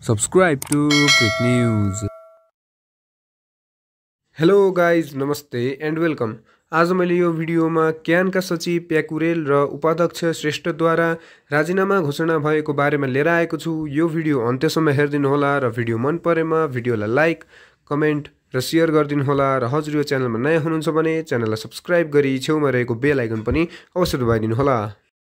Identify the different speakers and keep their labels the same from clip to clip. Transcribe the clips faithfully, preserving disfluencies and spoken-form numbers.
Speaker 1: Subscribe to Quick News.
Speaker 2: Hello guys, नमस्ते and welcome. आज मैले यो भिडियोमा क्यानका सचिव प्याकुरेल र उपाध्यक्ष श्रेष्ठद्वारा राजीनामा घोषणा भएको बारेमा लिएर आएको छु। यो भिडियो अन्त्यसम्म हेरिदिनुहोला र भिडियो मन परेमा भिडियोलाई लाइक, कमेन्ट र सेयर गरिदिनुहोला र हजुर यो च्यानलमा नयाँ हुनुहुन्छ भने च्यानललाई सब्स्क्राइब गरी छेउमा रहेको बेल आइकन पनि अवश्य दबाइदिनुहोला।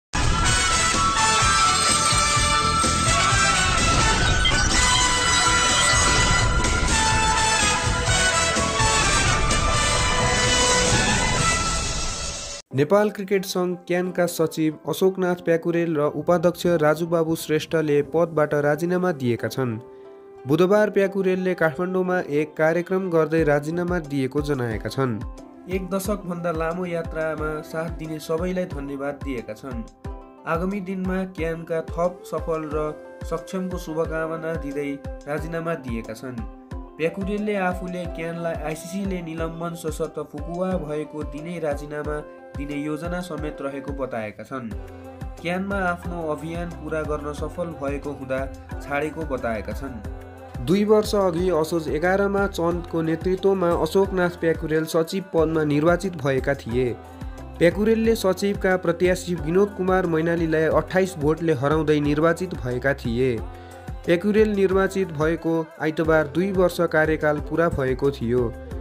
Speaker 2: नेपाल क्रिकेट सङ्घ क्यानका सचिव अशोकनाथ प्याकुरेल र उपाध्यक्ष राजुबाबु श्रेष्ठले पदबाट राजीनामा दिएका छन्। बुधबार प्याकुरेलले काठमाडौँमा एक कार्यक्रम गर्दै राजीनामा दिएको जनाएका छन्। एक दशकभन्दा लामो यात्रामा साथ दिने सबैलाई धन्यवाद दिएका छन्। आगामी दिनमा क्यानका थप सफल र सक्षमको शुभकामना दिँदै राजीनामा दिएका छन्। प्याकुरेलले आफूले क्यानलाई आइसिसीले निलम्बन सशर्त फुकुवा भएको दिनै राजीनामा दिने योजना समेत रहेको बताएका छन्। क्यानमा आफ्नो अभियान पूरा गर्न सफल भएको हुँदा छाडेको बताएका छन्। दुई वर्ष अघि असोज एघारमा चन्दको नेतृत्वमा अशोकनाथ प्याकुरेल सचिव पदमा निर्वाचित भएका थिए। प्याकुरेलले सचिवका प्रत्याशी विनोद कुमार मैनालीलाई अठाइस भोटले हराउँदै निर्वाचित भएका थिए। प्याकुरेल निर्वाचित भएको आइतबार दुई वर्ष कार्यकाल पुरा भएको थियो।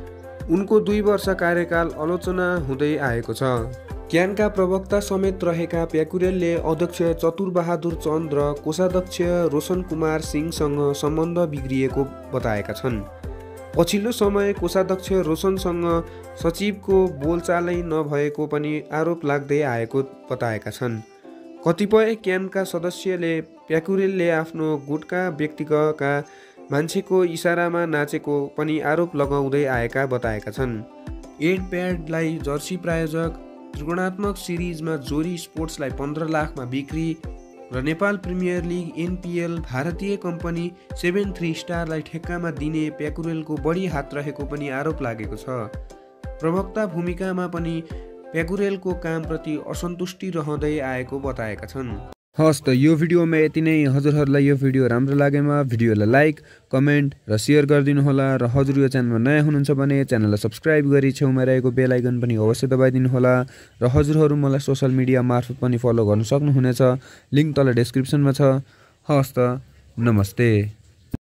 Speaker 2: उनको दुई वर्ष कार्यकाल आलोचना हुँदै आएको छ। क्यानका प्रवक्ता समेत रहेका प्याकुरेलले अध्यक्ष चतुरबहादुर चन्द र कोषाध्यक्ष रोशन कुमार सिंहसँग सम्बन्ध बिग्रिएको बताएका छन्। पछिल्लो समय कोषाध्यक्ष रोशनसँग सचिवको बोलचालै नभएको पनि आरोप लाग्दै आएको बताएका छन्। कतिपय क्यानका सदस्यले प्याकुरेलले आफ्नो गुटका व्यक्तिका मान्छेको इसारामा नाचेको पनि आरोप लगाउँदै आएका बताएका छन्। एड प्याडलाई जर्सी प्रायोजक, त्रिकोणात्मक सिरिजमा जोरी स्पोर्ट्सलाई पन्ध्र लाखमा बिक्री र नेपाल प्रिमियर लिग एनपिएल भारतीय कम्पनी सेभेन थ्री स्टारलाई ठेक्कामा दिने प्याकुरेलको बढी हात रहेको पनि आरोप लागेको छ। प्रवक्ता भूमिकामा पनि प्याकुरेलको कामप्रति असन्तुष्टि रहँदै आएको बताएका छन्।
Speaker 1: हस् त यो भिडियोमा यति नै। हजुरहरूलाई यो भिडियो राम्रो लागेमा भिडियोलाई लाइक, कमेन्ट र सेयर गरिदिनुहोला र हजुर यो च्यानलमा नयाँ हुनुहुन्छ भने च्यानललाई सब्स्क्राइब गरी छेउमा रहेको बेल आइकन पनि अवश्य दबाइदिनुहोला र हजुरहरू मलाई सोसल मिडिया मार्फत पनि फलो गर्न सक्नुहुनेछ। लिङ्क तल डिस्क्रिप्सनमा छ। हस् त, नमस्ते।